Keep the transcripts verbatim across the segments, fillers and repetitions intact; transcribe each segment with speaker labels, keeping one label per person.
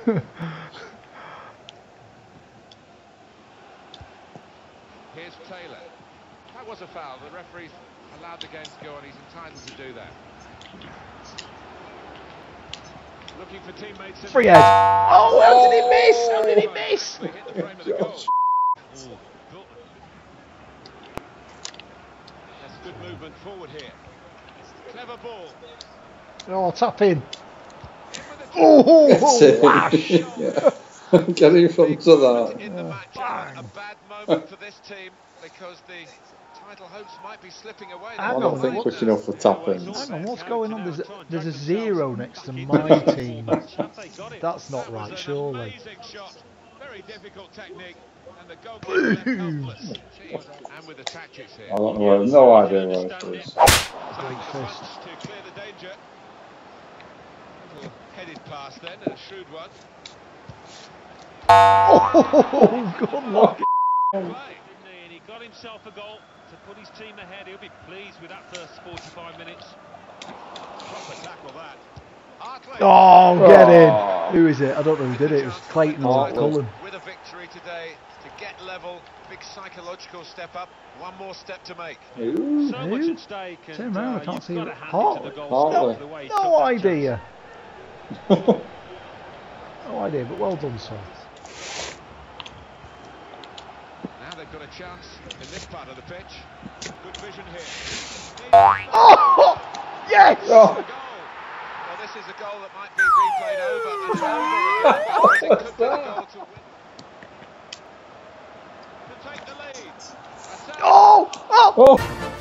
Speaker 1: Here's Taylor. That was a foul. The referee's allowed the game to go on. He's entitled to do that. Looking for teammates.
Speaker 2: Free head. Oh, how did he miss? How did he miss?
Speaker 1: Hit the frame of the goal. That's good movement forward here. Clever ball.
Speaker 2: Oh, tap in. Oh, wash.
Speaker 3: Yeah. I'm getting from to that.
Speaker 1: In the match, a bad moment for this team because the title hopes might be slipping away.
Speaker 3: I don't think quick enough for tap-ins.
Speaker 2: Hang on, what's going on? There's a, there's a zero next to my team. That's not right, surely.
Speaker 1: Very difficult technique, and the goalkeeper helpless. And with the tactics here.
Speaker 3: I don't know. I have no idea where it is.
Speaker 2: Great fist.
Speaker 1: To clear the danger. Headed pass then, and a shrewd one.
Speaker 2: Oh, good luck.
Speaker 4: And he got himself a goal to put his team ahead. He'll be pleased with that first forty-five minutes. Proper tackle that.
Speaker 2: Oh, get in. Who is it? I don't know who did it. It was Clayton or Cullen.
Speaker 1: With a victory today, to get level, big psychological step up, one more step to make.
Speaker 3: Ooh.
Speaker 4: So much at stake. And,
Speaker 2: Turn around,
Speaker 4: uh,
Speaker 2: I can't see
Speaker 4: you've
Speaker 2: it.
Speaker 4: got to hand
Speaker 2: Hartley.
Speaker 4: it to the goal
Speaker 3: Hartley.
Speaker 4: scorer, the way he
Speaker 2: No
Speaker 4: took that
Speaker 2: idea.
Speaker 4: chance.
Speaker 2: No idea, but well done, sir.
Speaker 1: Now they've got a chance in this part of the pitch. Good vision here.
Speaker 2: Oh, yes!
Speaker 3: Oh.
Speaker 1: Well, this is a goal that might be replayed over and over again because it could be the goal to win. To take the lead.
Speaker 2: Oh! Oh!
Speaker 3: Oh.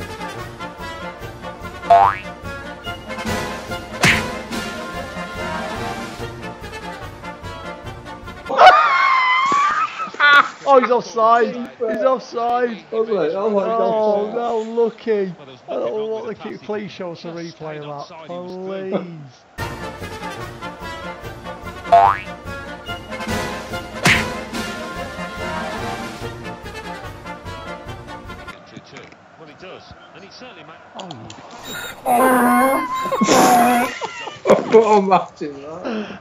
Speaker 2: Oh, he's offside. He's offside.
Speaker 3: Was it? Oh my
Speaker 2: Oh,
Speaker 3: God.
Speaker 2: no, lucky. I don't know what the keep. Please show us a replay of that. Please.
Speaker 4: Well, he does, and he certainly might.
Speaker 3: Put on Martin, that.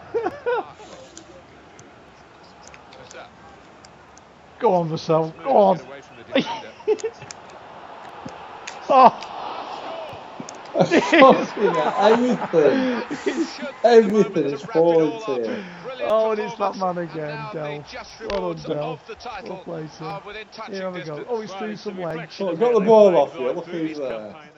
Speaker 2: Go on, Vassell. Go on. Oh.
Speaker 3: Fucking anything. Everything is falling to you.
Speaker 2: Oh, and it's that man again, Del. Well done, Del. Well played, sir. Here we go. Oh, he's through some legs.
Speaker 3: Oh, got the ball off you. Look who's there.